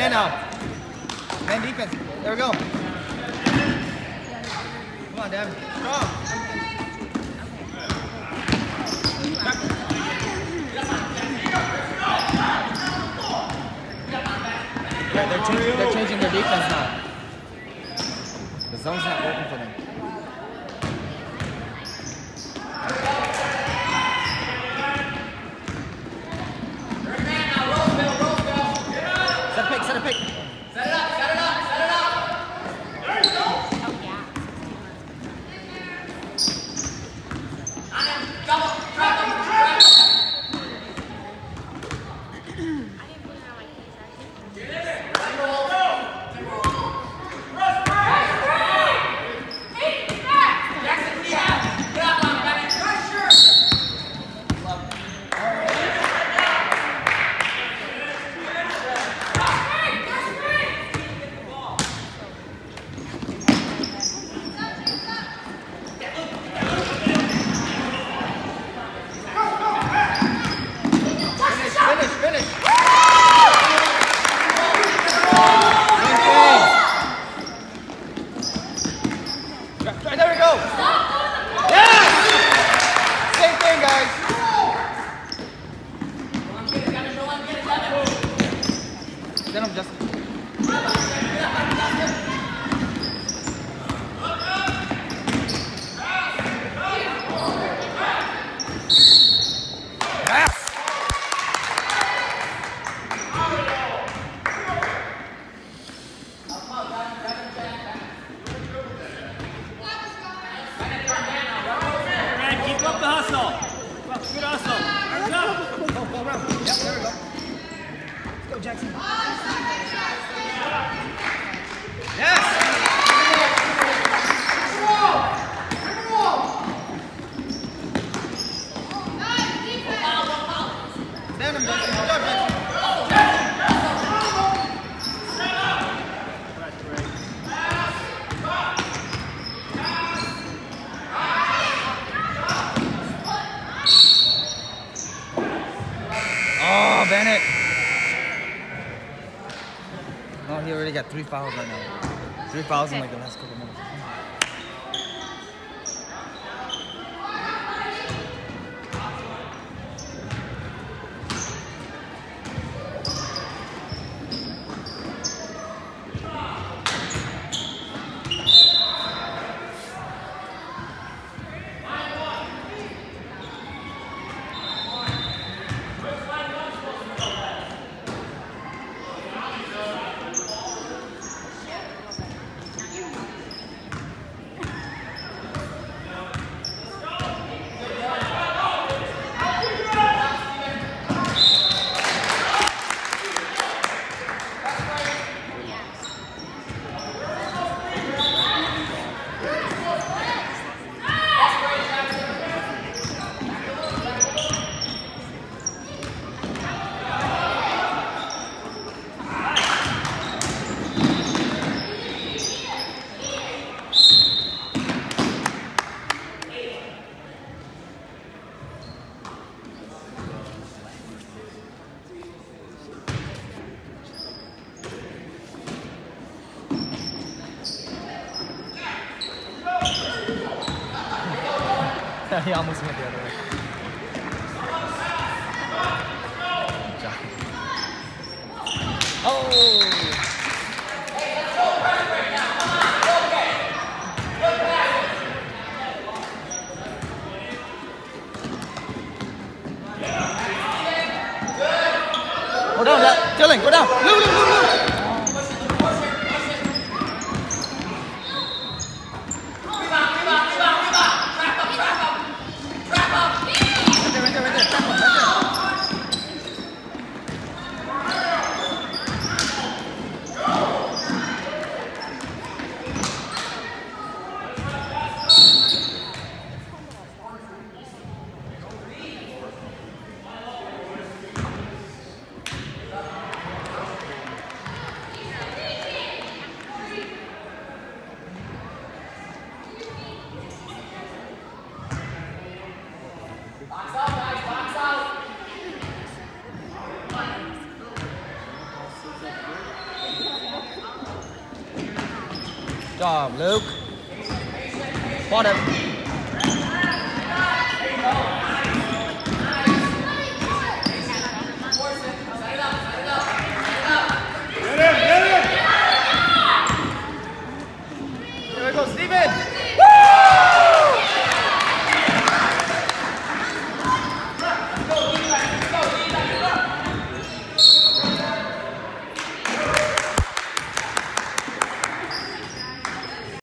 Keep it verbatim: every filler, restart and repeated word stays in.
man now. Man defense. There we go. Come on, Devin. Strong. Yeah, they're, changing, they're changing their defense now. The zone's not working for them. Set a pick, set a pick. Set it up, set it up, set it up. There you go. I am double, trap him, trap him. Bennett. Oh, he already got three fouls right now. Three fouls in like the last couple minutes. He almost went the other way. Oh! Go down, Dylan, go down. Lou, Lou, Lou, Lou. job, Luke. Spot him.